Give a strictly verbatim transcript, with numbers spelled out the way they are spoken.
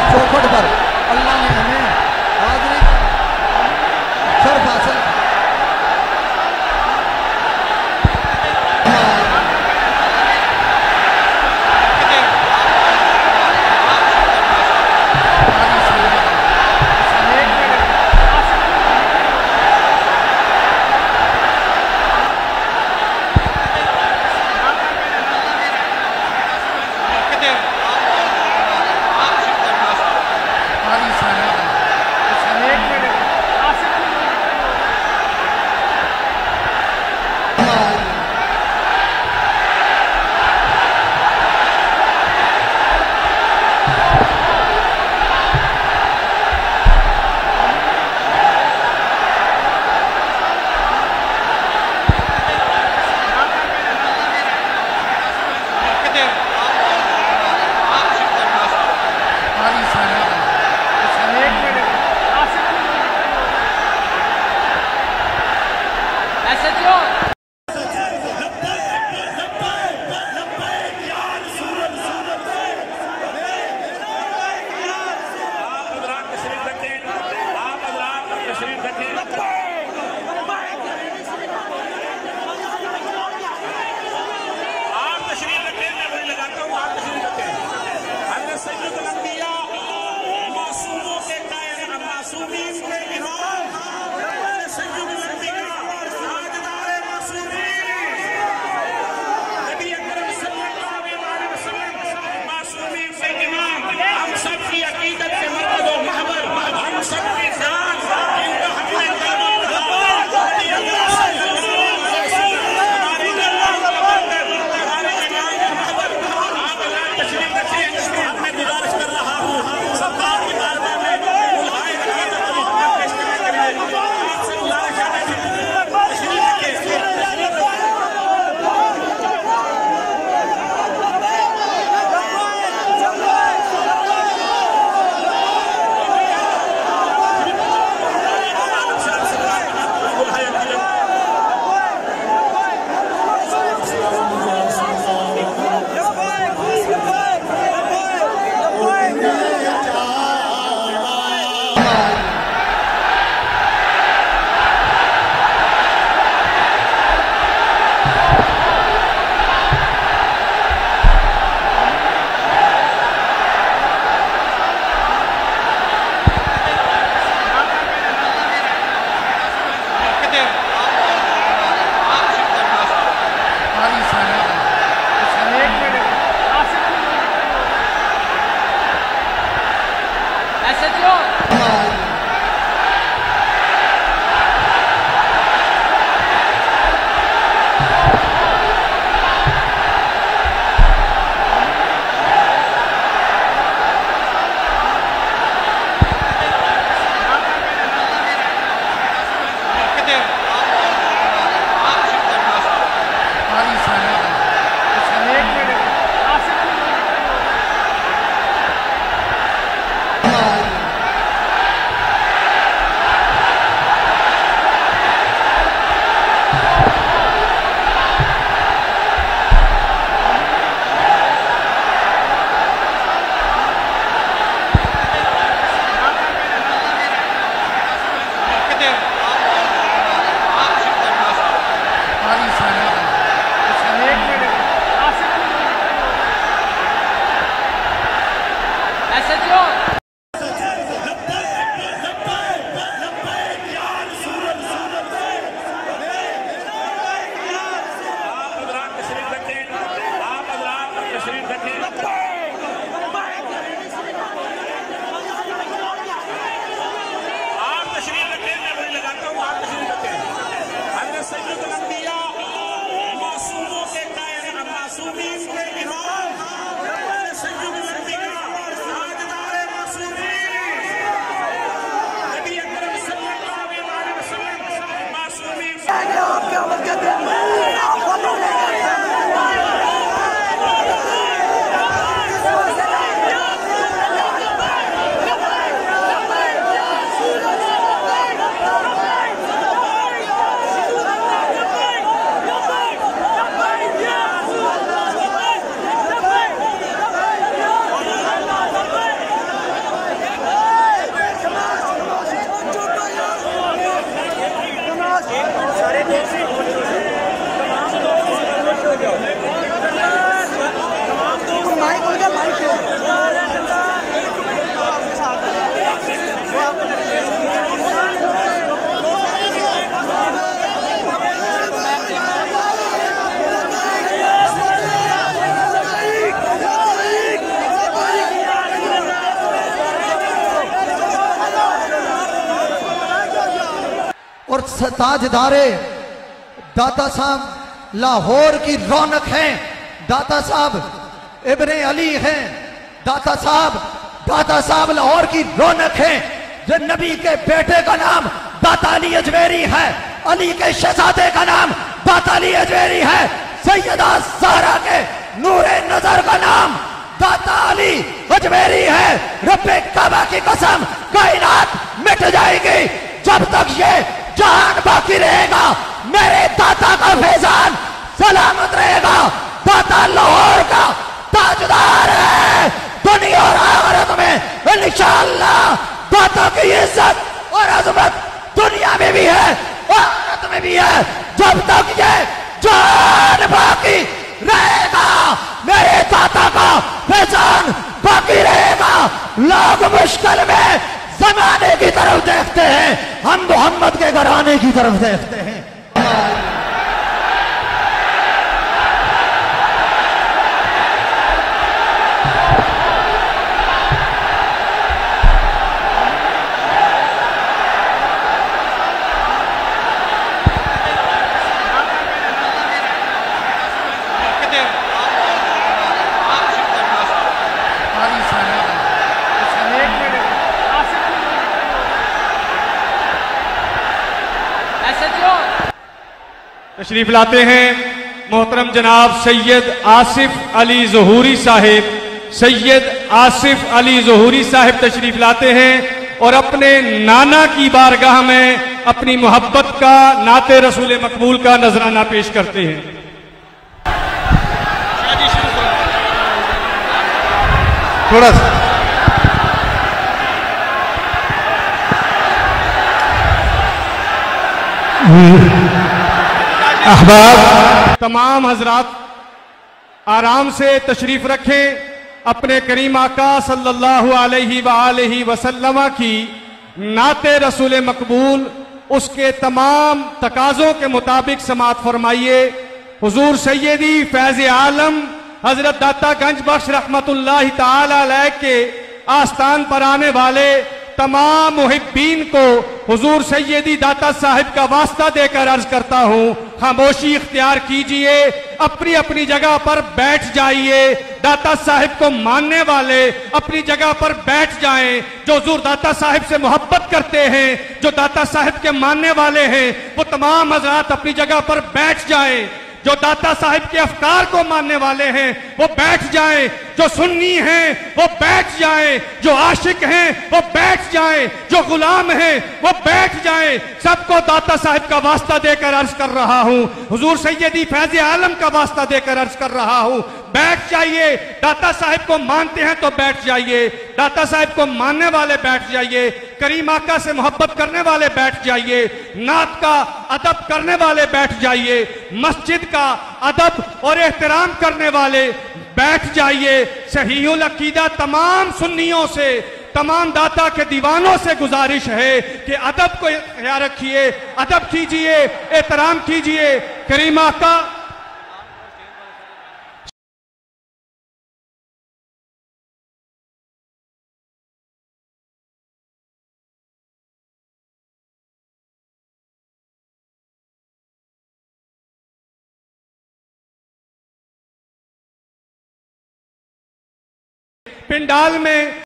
चौखट पर अल्लाह ने हमें हाजिरी शर्फ हासिल ताजदारे दाता साहब लाहौर की रौनक हैं, दाता साहब इब्ने अली हैं, दाता साहब दाता साहब लाहौर की रौनक हैं। जो नबी के बेटे का नाम दाता अली अजमेरी है, अली के शहजादे का नाम दाता अली अजमेरी है, सैयदा ज़हरा के नूरे नजर का नाम दाता अली अजमेरी है। रब्बे काबा की कसम, कायनात मिट जाएगी, जब तक ये जहान बाकी रहेगा मेरे दाता का फैजान सलामत रहेगा। दाता लाहौर का ताजदार है, दुनिया और आखिरत में इंशाअल्लाह दाता की इज्जत और अजमत दुनिया में भी है, आखिरत में भी है। जब तक ये जान बाकी रहेगा मेरे दाता का फैजान बाकी रहेगा। लोग मुश्किल में जमाने की तरफ देखते हैं, हम मोहम्मद के घराने की तरफ देखते हैं। तशरीफ लाते हैं मोहतरम जनाब सैयद आसिफ अली ज़हूरी साहिब। सैयद आसिफ अली ज़हूरी साहिब तशरीफ लाते हैं और अपने नाना की बारगाह में अपनी मोहब्बत का, नाते रसूल मकबूल का नजराना पेश करते हैं। थोड़ा सा अहबाब तमाम हजरात आराम से तशरीफ रखें। अपने करीम आका सल्लल्लाहु अलैहि वआलैहि वसल्लम की नाते रसूल मकबूल उसके तमाम तकाजों के मुताबिक समात फरमाइए। हुजूर सैयदी फैज़ आलम हजरत दाता गंज बख्श रहमतुल्लाहि ताला अलैह के आस्थान पर आने वाले तमाम मुहिब्बीन को हुजूर सैयदी दाता साहिब का वास्ता देकर अर्ज करता हूँ, खामोशी इख्तियार कीजिए, अपनी अपनी जगह पर बैठ जाइए। दाता साहिब को मानने वाले अपनी जगह पर बैठ जाएं। जो हुजूर दाता साहिब से मोहब्बत करते हैं, जो दाता साहिब के मानने वाले हैं, वो तमाम हजरात अपनी जगह पर बैठ जाएं। जो दाता साहिब के अफकार को मानने वाले हैं वो बैठ जाएं, जो सुन्नी हैं वो बैठ जाएं, जो आशिक हैं वो बैठ जाएं, जो गुलाम हैं वो बैठ जाएं। सबको दाता साहिब का वास्ता देकर अर्ज कर रहा हूं, हुजूर सैयदी फैज़ आलम का वास्ता देकर अर्ज कर रहा हूं, बैठ जाइए। दाता साहिब को मानते हैं तो बैठ जाइए, दाता साहिब को मानने वाले बैठ जाइए, करीम आका से मोहब्बत करने वाले बैठ जाइए, नात का अदब करने वाले बैठ जाइए, मस्जिद का अदब और एहतराम करने वाले बैठ जाइए। सहीहुल अकीदा तमाम सुन्नियों से, तमाम दाता के दीवानों से गुजारिश है कि अदब को ख्याल रखिए, अदब कीजिए, एहतराम कीजिए। करीम आका पिंडाल में